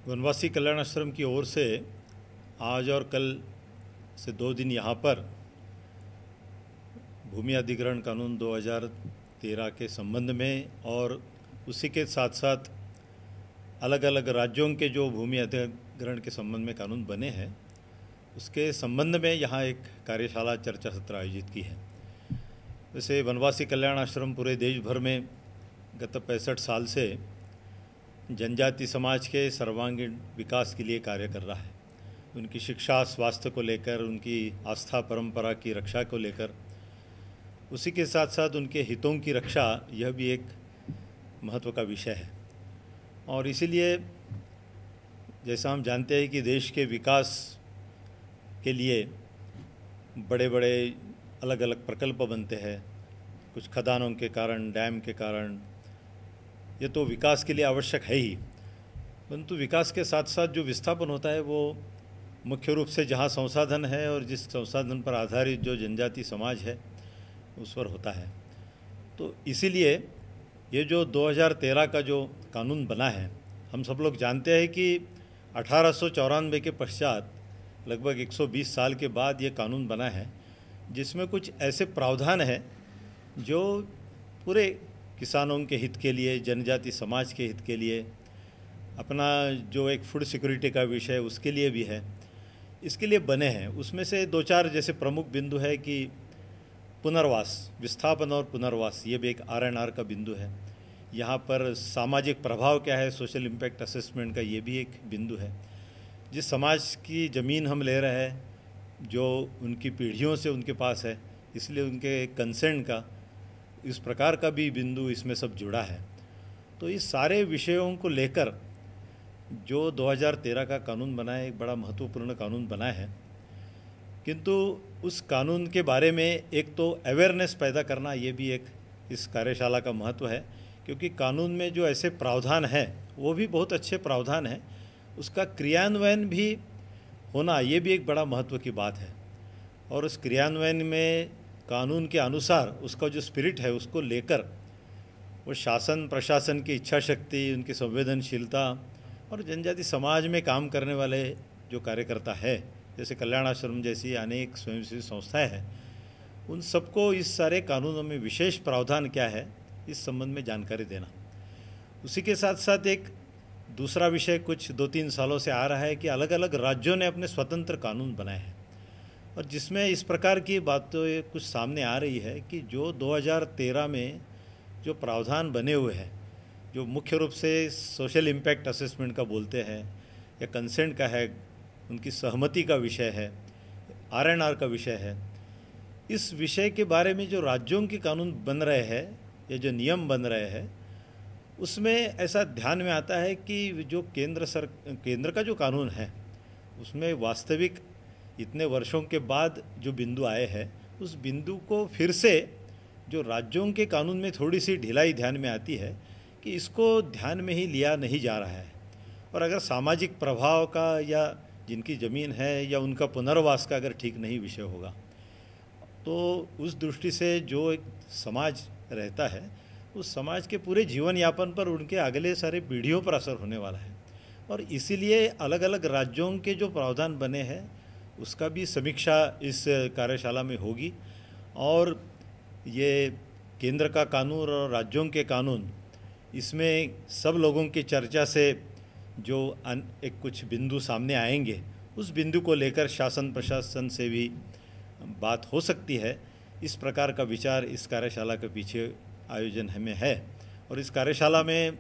वनवासी कल्याण आश्रम की ओर से आज और कल से 2 दिन यहाँ पर भूमि अधिग्रहण कानून 2013 के संबंध में और उसी के साथ साथ अलग अलग राज्यों के जो भूमि अधिग्रहण के संबंध में कानून बने हैं उसके संबंध में यहाँ एक कार्यशाला चर्चा सत्र आयोजित की है। वैसे वनवासी कल्याण आश्रम पूरे देश भर में गत 65 साल से जनजाति समाज के सर्वांगीण विकास के लिए कार्य कर रहा है। उनकी शिक्षा, स्वास्थ्य को लेकर, उनकी आस्था परंपरा की रक्षा को लेकर, उसी के साथ साथ उनके हितों की रक्षा, यह भी एक महत्व का विषय है। और इसीलिए जैसा हम जानते हैं कि देश के विकास के लिए बड़े बड़े अलग अलग प्रकल्प बनते हैं, कुछ खदानों के कारण, डैम के कारण, ये तो विकास के लिए आवश्यक है ही, परंतु विकास के साथ साथ जो विस्थापन होता है वो मुख्य रूप से जहाँ संसाधन है और जिस संसाधन पर आधारित जो जनजाति समाज है उस पर होता है। तो इसीलिए ये जो 2013 का जो कानून बना है, हम सब लोग जानते हैं कि 1894 के पश्चात लगभग 120 साल के बाद ये कानून बना है, जिसमें कुछ ऐसे प्रावधान हैं जो पूरे किसानों के हित के लिए, जनजाति समाज के हित के लिए, अपना जो एक फूड सिक्योरिटी का विषय है उसके लिए भी है, इसके लिए बने हैं। उसमें से 2-4 जैसे प्रमुख बिंदु है कि पुनर्वास, विस्थापन और पुनर्वास, ये भी एक आर&आर का बिंदु है। यहाँ पर सामाजिक प्रभाव क्या है, सोशल इम्पैक्ट असेसमेंट का, ये भी एक बिंदु है। जिस समाज की ज़मीन हम ले रहे हैं, जो उनकी पीढ़ियों से उनके पास है, इसलिए उनके कंसेंट का, इस प्रकार का भी बिंदु इसमें सब जुड़ा है। तो इस सारे विषयों को लेकर जो 2013 का कानून बना है, एक बड़ा महत्वपूर्ण कानून बना है। किंतु उस कानून के बारे में एक तो अवेयरनेस पैदा करना, ये भी एक इस कार्यशाला का महत्व है, क्योंकि कानून में जो ऐसे प्रावधान हैं वो भी बहुत अच्छे प्रावधान हैं, उसका क्रियान्वयन भी होना, ये भी एक बड़ा महत्व की बात है। और उस क्रियान्वयन में कानून के अनुसार उसका जो स्पिरिट है उसको लेकर वो शासन प्रशासन की इच्छा शक्ति, उनकी संवेदनशीलता और जनजाति समाज में काम करने वाले जो कार्यकर्ता है, जैसे कल्याण आश्रम जैसी अनेक स्वयंसेवी संस्थाएं हैं, उन सबको इस सारे कानूनों में विशेष प्रावधान क्या है इस संबंध में जानकारी देना। उसी के साथ साथ एक दूसरा विषय कुछ 2-3 सालों से आ रहा है कि अलग अलग राज्यों ने अपने स्वतंत्र कानून बनाए हैं, और जिसमें इस प्रकार की बातें कुछ सामने आ रही है कि जो 2013 में जो प्रावधान बने हुए हैं, जो मुख्य रूप से सोशल इम्पैक्ट असेसमेंट का बोलते हैं या कंसेंट का है, उनकी सहमति का विषय है, आर&आर का विषय है, इस विषय के बारे में जो राज्यों के कानून बन रहे हैं या जो नियम बन रहे हैं, उसमें ऐसा ध्यान में आता है कि जो केंद्र का जो कानून है उसमें वास्तविक इतने वर्षों के बाद जो बिंदु आए हैं, उस बिंदु को फिर से जो राज्यों के कानून में थोड़ी सी ढिलाई ध्यान में आती है कि इसको ध्यान में ही लिया नहीं जा रहा है। और अगर सामाजिक प्रभाव का या जिनकी ज़मीन है या उनका पुनर्वास का अगर ठीक नहीं विषय होगा, तो उस दृष्टि से जो एक समाज रहता है, उस समाज के पूरे जीवन यापन पर, उनके अगले सारे पीढ़ियों पर असर होने वाला है। और इसीलिए अलग अलग राज्यों के जो प्रावधान बने हैं उसका भी समीक्षा इस कार्यशाला में होगी। और ये केंद्र का कानून और राज्यों के कानून, इसमें सब लोगों की चर्चा से जो एक कुछ बिंदु सामने आएंगे, उस बिंदु को लेकर शासन प्रशासन से भी बात हो सकती है। इस प्रकार का विचार इस कार्यशाला के पीछे आयोजन में है। और इस कार्यशाला में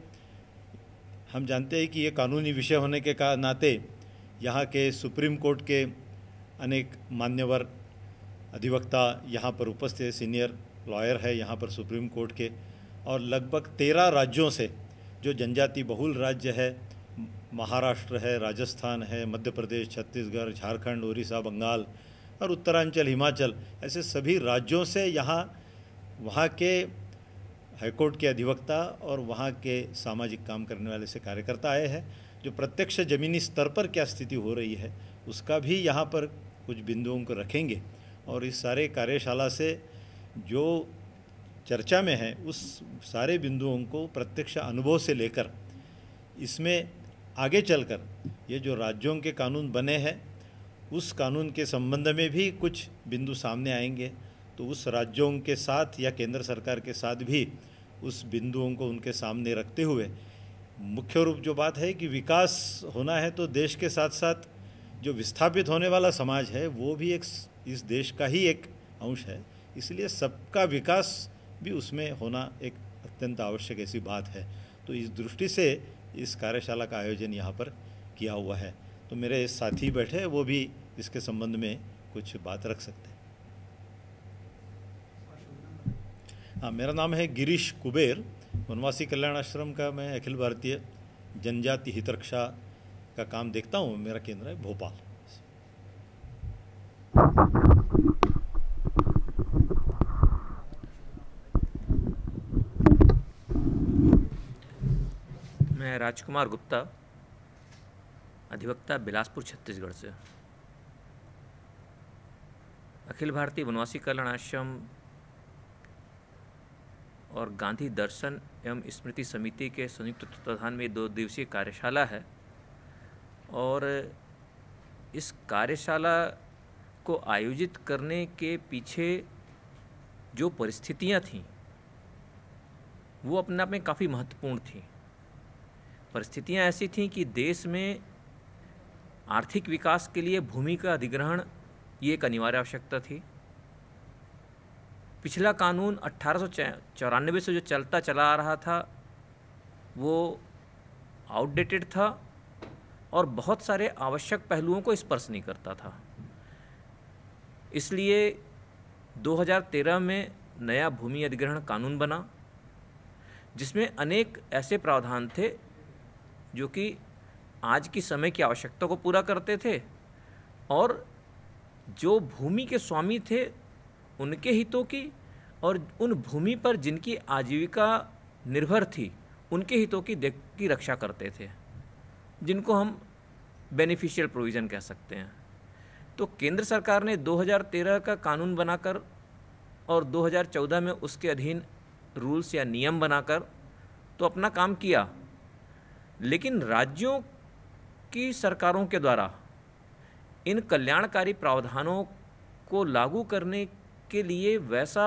हम जानते हैं कि ये कानूनी विषय होने के नाते यहाँ के सुप्रीम कोर्ट के अनेक मान्यवर अधिवक्ता यहाँ पर उपस्थित है, सीनियर लॉयर है यहाँ पर सुप्रीम कोर्ट के, और लगभग 13 राज्यों से, जो जनजाति बहुल राज्य है, महाराष्ट्र है, राजस्थान है, मध्य प्रदेश, छत्तीसगढ़, झारखंड, उड़ीसा, बंगाल और उत्तरांचल, हिमाचल, ऐसे सभी राज्यों से यहाँ वहाँ के हाईकोर्ट के अधिवक्ता और वहाँ के सामाजिक काम करने वाले से कार्यकर्ता आए हैं, जो प्रत्यक्ष ज़मीनी स्तर पर क्या स्थिति हो रही है उसका भी यहाँ पर कुछ बिंदुओं को रखेंगे। और इस सारे कार्यशाला से जो चर्चा में है उस सारे बिंदुओं को प्रत्यक्ष अनुभव से लेकर इसमें आगे चलकर ये जो राज्यों के कानून बने हैं उस कानून के संबंध में भी कुछ बिंदु सामने आएंगे, तो उस राज्यों के साथ या केंद्र सरकार के साथ भी उस बिंदुओं को उनके सामने रखते हुए मुख्य रूप जो बात है कि विकास होना है तो देश के साथ साथ जो विस्थापित होने वाला समाज है वो भी एक इस देश का ही एक अंश है, इसलिए सबका विकास भी उसमें होना एक अत्यंत आवश्यक ऐसी बात है। तो इस दृष्टि से इस कार्यशाला का आयोजन यहाँ पर किया हुआ है। तो मेरे साथी बैठे वो भी इसके संबंध में कुछ बात रख सकते हैं। हाँ, मेरा नाम है गिरीश कुबेर। वनवासी कल्याण आश्रम का मैं अखिल भारतीय जनजाति हितरक्षा का काम देखता हूँ। मेरा केंद्र है भोपाल। मैं राजकुमार गुप्ता, अधिवक्ता, बिलासपुर, छत्तीसगढ़ से। अखिल भारतीय वनवासी कल्याण आश्रम और गांधी दर्शन एवं स्मृति समिति के संयुक्त तत्वाधान में 2 दिवसीय कार्यशाला है, और इस कार्यशाला को आयोजित करने के पीछे जो परिस्थितियां थीं वो अपने आप में काफ़ी महत्वपूर्ण थीं। परिस्थितियां ऐसी थीं कि देश में आर्थिक विकास के लिए भूमि का अधिग्रहण ये एक अनिवार्य आवश्यकता थी। पिछला कानून 1894 से जो चला आ रहा था वो आउटडेटेड था और बहुत सारे आवश्यक पहलुओं को स्पर्श नहीं करता था। इसलिए 2013 में नया भूमि अधिग्रहण कानून बना, जिसमें अनेक ऐसे प्रावधान थे जो कि आज की समय की आवश्यकता को पूरा करते थे और जो भूमि के स्वामी थे उनके हितों की और उन भूमि पर जिनकी आजीविका निर्भर थी उनके हितों की रक्षा करते थे, जिनको हम बेनिफिशियल प्रोविज़न कह सकते हैं। तो केंद्र सरकार ने 2013 का कानून बनाकर और 2014 में उसके अधीन रूल्स या नियम बनाकर तो अपना काम किया, लेकिन राज्यों की सरकारों के द्वारा इन कल्याणकारी प्रावधानों को लागू करने के लिए वैसा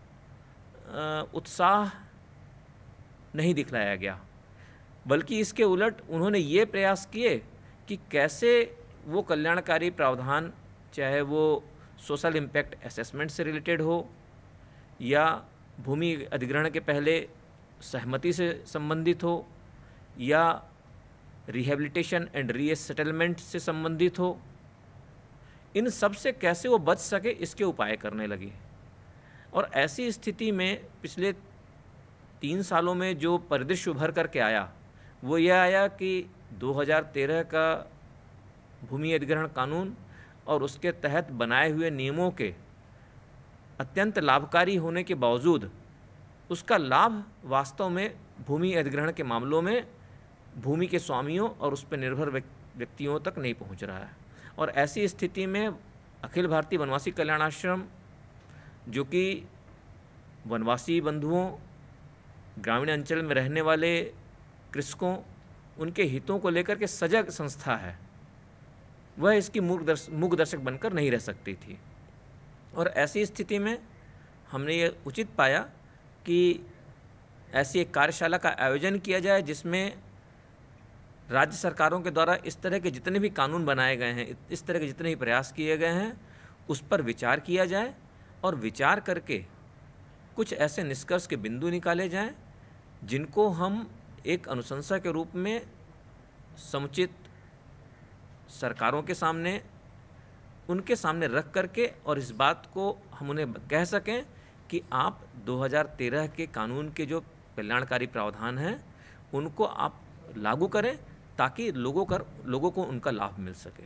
उत्साह नहीं दिखलाया गया, बल्कि इसके उलट उन्होंने ये प्रयास किए कि कैसे वो कल्याणकारी प्रावधान, चाहे वो सोशल इम्पैक्ट असेसमेंट से रिलेटेड हो या भूमि अधिग्रहण के पहले सहमति से संबंधित हो या रिहेबिलिटेशन एंड रीसेटलमेंट से संबंधित हो, इन सब से कैसे वो बच सके इसके उपाय करने लगी। और ऐसी स्थिति में पिछले 3 सालों में जो परिदृश्य उभर करके आया वो यह आया कि 2013 का भूमि अधिग्रहण कानून और उसके तहत बनाए हुए नियमों के अत्यंत लाभकारी होने के बावजूद उसका लाभ वास्तव में भूमि अधिग्रहण के मामलों में भूमि के स्वामियों और उस पर निर्भर व्यक्तियों तक नहीं पहुंच रहा है। और ऐसी स्थिति में अखिल भारतीय वनवासी कल्याण आश्रम, जो कि वनवासी बंधुओं, ग्रामीण अंचल में रहने वाले कृषकों, उनके हितों को लेकर के सजग संस्था है, वह इसकी मूक दर्शक बनकर नहीं रह सकती थी। और ऐसी स्थिति में हमने ये उचित पाया कि ऐसी एक कार्यशाला का आयोजन किया जाए जिसमें राज्य सरकारों के द्वारा इस तरह के जितने भी कानून बनाए गए हैं, इस तरह के जितने भी प्रयास किए गए हैं, उस पर विचार किया जाए और विचार करके कुछ ऐसे निष्कर्ष के बिंदु निकाले जाएं जिनको हम एक अनुशंसा के रूप में समुचित सरकारों के सामने, उनके सामने रख करके और इस बात को हम उन्हें कह सकें कि आप 2013 के कानून के जो कल्याणकारी प्रावधान हैं उनको आप लागू करें ताकि लोगों को उनका लाभ मिल सके।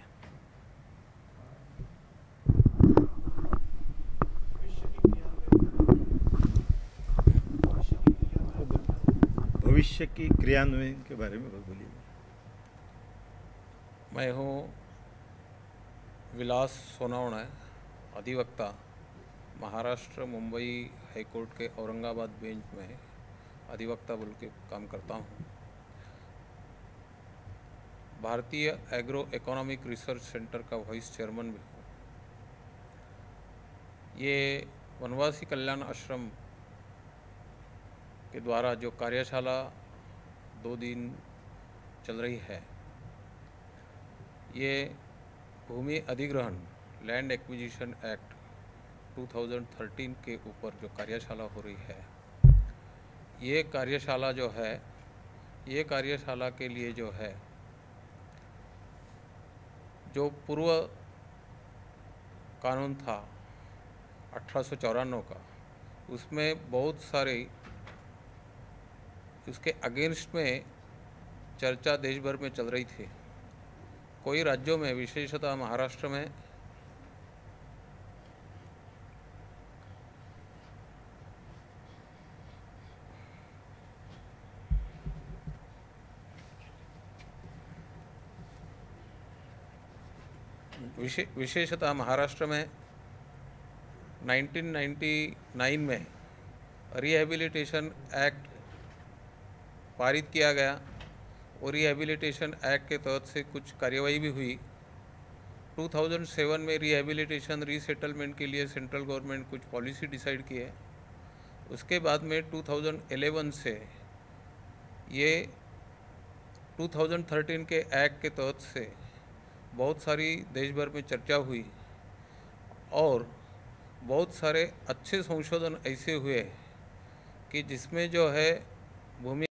भविष्य की क्रियान्वयन के बारे में बोलिए। मैं हूँ विलास सोनावणे, अधिवक्ता, महाराष्ट्र मुंबई हाईकोर्ट के औरंगाबाद बेंच में अधिवक्ता बोल के काम करता हूँ। Bharatiya agro economic research centre का वाइस चेयरमैन भी हूँ। ये वनवासी कल्याण आश्रम के द्वारा जो कार्यशाला 2 दिन चल रही है, ये भूमि अधिग्रहण लैंड एक्विजिशन एक्ट 2013 के ऊपर जो कार्यशाला हो रही है, ये कार्यशाला जो है, ये कार्यशाला के लिए जो है, जो पूर्व कानून था 1894 का, उसमें बहुत सारे उसके अगेंस्ट में चर्चा देश भर में चल रही थी। कई राज्यों में, विशेषतः महाराष्ट्र में विशेषतः महाराष्ट्र में 1999 में रिहैबिलिटेशन एक्ट पारित किया गया और रिहैबिलिटेशन एक्ट के तहत से कुछ कार्यवाही भी हुई। 2007 में रिहैबिलिटेशन रीसेटलमेंट के लिए सेंट्रल गवर्नमेंट कुछ पॉलिसी डिसाइड की है। उसके बाद में 2011 से ये 2013 के एक्ट के तहत से बहुत सारी देश भर में चर्चा हुई और बहुत सारे अच्छे संशोधन ऐसे हुए कि जिसमें जो है भूमि